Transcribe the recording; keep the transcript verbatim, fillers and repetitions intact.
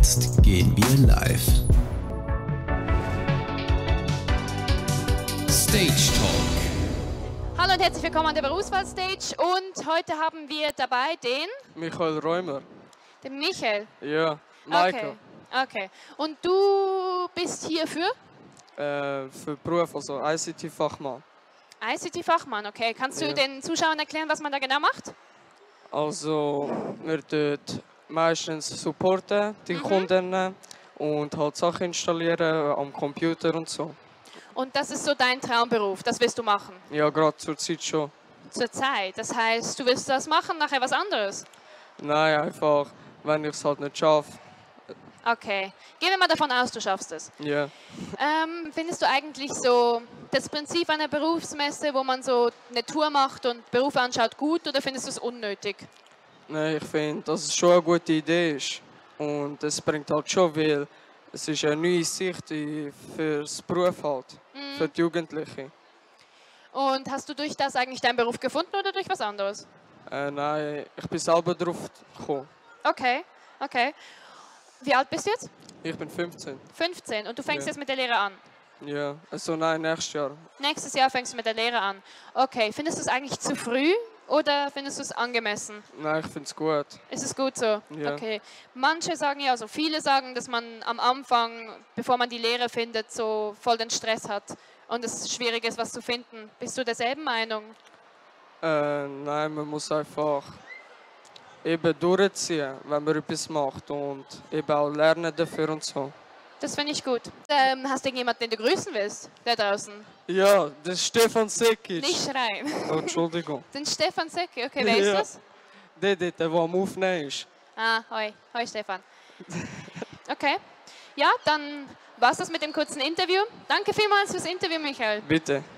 Jetzt gehen wir live. Stage Talk. Hallo und herzlich willkommen an der Berufswahl-Stage. Und heute haben wir dabei den... Michael Räumer. Den Michael. Ja, Michael. Okay. okay. Und du bist hier für? Äh, für Beruf, also I C T-Fachmann. I C T-Fachmann, okay. Kannst du Ja. den Zuschauern erklären, was man da genau macht? Also, wir dort meistens supporten die Mhm. Kunden und halt Sachen installieren am Computer und so. Und das ist so dein Traumberuf, das willst du machen? Ja, gerade zur Zeit schon. Zurzeit. Das heißt, du willst das machen, nachher was anderes? Nein, einfach, wenn ich es halt nicht schaffe. Okay. Gehen wir mal davon aus, du schaffst es. Ja. Ähm, findest du eigentlich so das Prinzip einer Berufsmesse, wo man so eine Tour macht und Berufe anschaut, gut, oder findest du es unnötig? Nein, ich finde, dass es schon eine gute Idee ist. Und es bringt halt schon, weil es ist eine neue Sicht für das Beruf halt, Mhm. für die Jugendlichen. Und hast du durch das eigentlich deinen Beruf gefunden oder durch was anderes? Äh, nein, ich bin selber drauf gekommen. Okay, okay. Wie alt bist du jetzt? Ich bin fünfzehn. fünfzehn. Und du fängst Ja. jetzt mit der Lehre an? Ja, also nein, nächstes Jahr. Nächstes Jahr fängst du mit der Lehre an. Okay, findest du es eigentlich zu früh oder findest du es angemessen? Nein, ich finde es gut. Ist es gut so? Ja. Okay. Manche sagen ja, also viele sagen, dass man am Anfang, bevor man die Lehre findet, so voll den Stress hat und es schwierig ist, was zu finden. Bist du derselben Meinung? Äh, nein, man muss einfach eben durchziehen, wenn man etwas macht und eben auch lernen dafür und so. Das finde ich gut. Ähm, hast du irgendjemanden, den du grüßen willst, da draußen? Ja, das ist Stefan Sekic. Nicht schreien. Oh, Entschuldigung. Den Stefan Secki, okay, wer ist Ja. das? Der, der, der, der am Aufnehmen ist. Ah, hoi, hoi Stefan. Okay, ja, dann war's das mit dem kurzen Interview. Danke vielmals fürs Interview, Michael. Bitte.